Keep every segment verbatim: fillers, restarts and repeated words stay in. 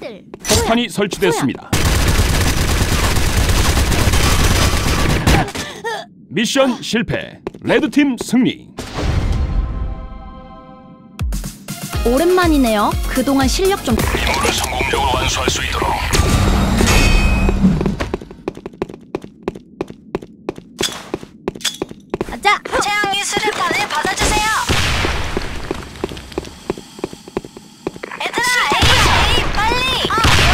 킬. 폭탄이 설치됐습니다. 미션 실패. 레드팀 승리. 오랜만이네요. 그동안 실력 좀. 임무를 성공적으로 완수할 수 있도록. 자, 최양이 수류탄을 받아주세요. 얘들아, 에이, 에이, 빨리. 어,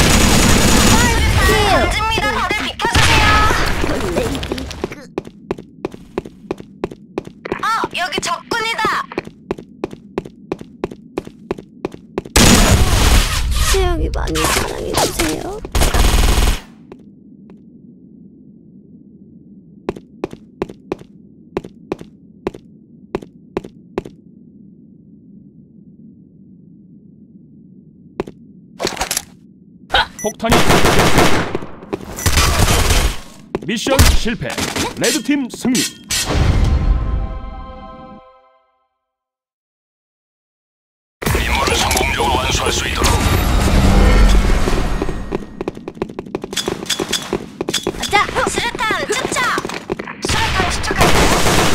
수류탄을 던집니다. 다들 비켜주세요. 어, 여기 적군이다. 채영이 많이 사랑해주세요. 폭탄이 설치됐습니다. 미션 실패. 레드팀 승리. 임무를 성공적으로 완수할 수 있도록. 자, 수류탄 투척. 수류탄 투척할게요.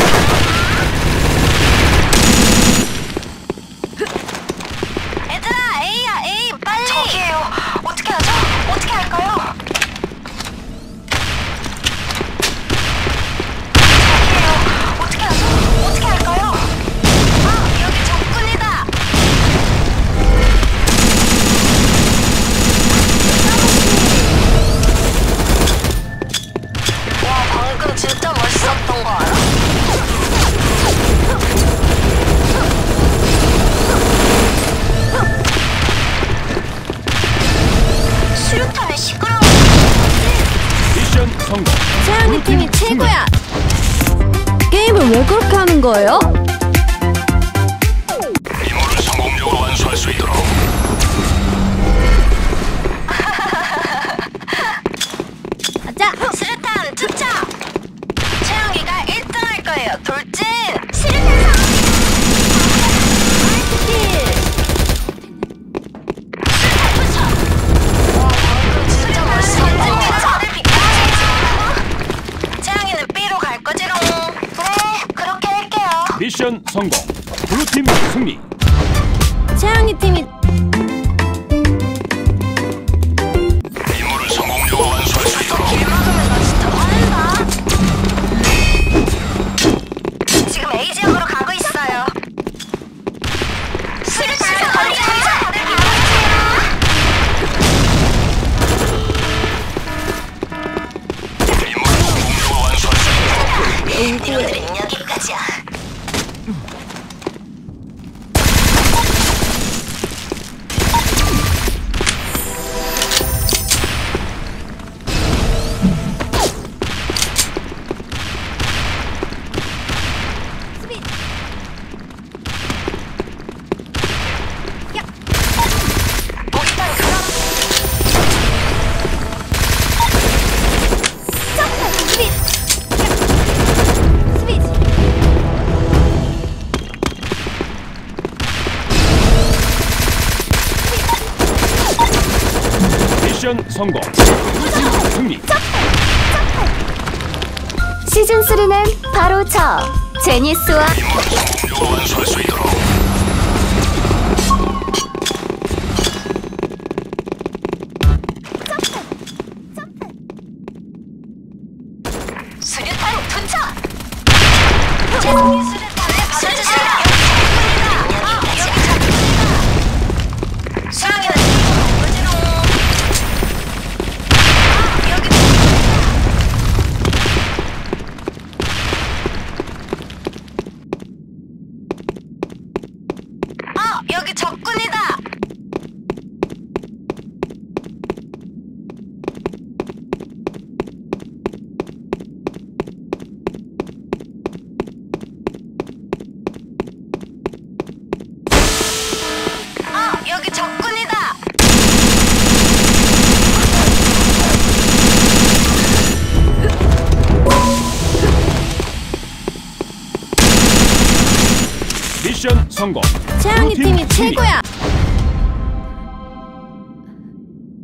얘들아, A야, A, 빨리. 저기에요. 어떻게 하죠? 어떻게 할까요? 저기에요. 어떻게 하죠? 어떻게 할까요? 아, 여기 적군이다. 와, 방금 진짜 멋있었던 거 알아? 수류탄에 시끄러워. 미션 성공. 채영이 팀이 최고야. 게임을 왜 그렇게 하는 거예요? 임무를 성공적으로 완수할 수 있도록. 자, 수류탄 투척. 채영이가 일 등 할 거예요. 돌진. 수류탄 킬. 진짜 멋있었는데 다들 비켜주세요. 채영이는 B로 갈 거지롱. 네, 그렇게 할게요. 미션 성공. 블루팀 승리. 채영이 팀이 임무를 성공적으로 완수할 수 있도록. 길 막으면 나 진짜 화낸다. 지금 A 지역으로 가고 있어요. 수류탄 던집니다. 다들 비켜주세요. 임무를 성공적으로 완수할 수 있도록. 이놈들은 여기까지야. 목탄 그럼. 스윗. 스윗. 미션 성공. 블루팀 승리. 시즌 쓰리는 바로 저 제니스와 임무를 성공적으로 완수할 수 있도록. 수류탄 투척! 제동이 수류탄을 받아주세요! 여기 적군이다! 수영이는 뒤로 오지롱! 여기 적군이다! 어! 여기 적군이다! 여기 적군이다! 미션 성공. 채영이 블루팀 팀이 승리. 최고야.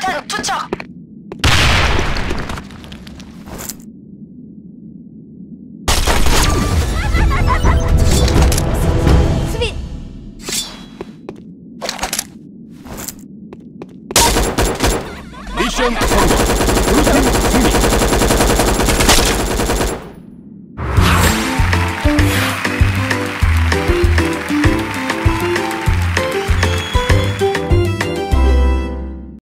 수류탄 투척. 수비. 미션 성공. 블루팀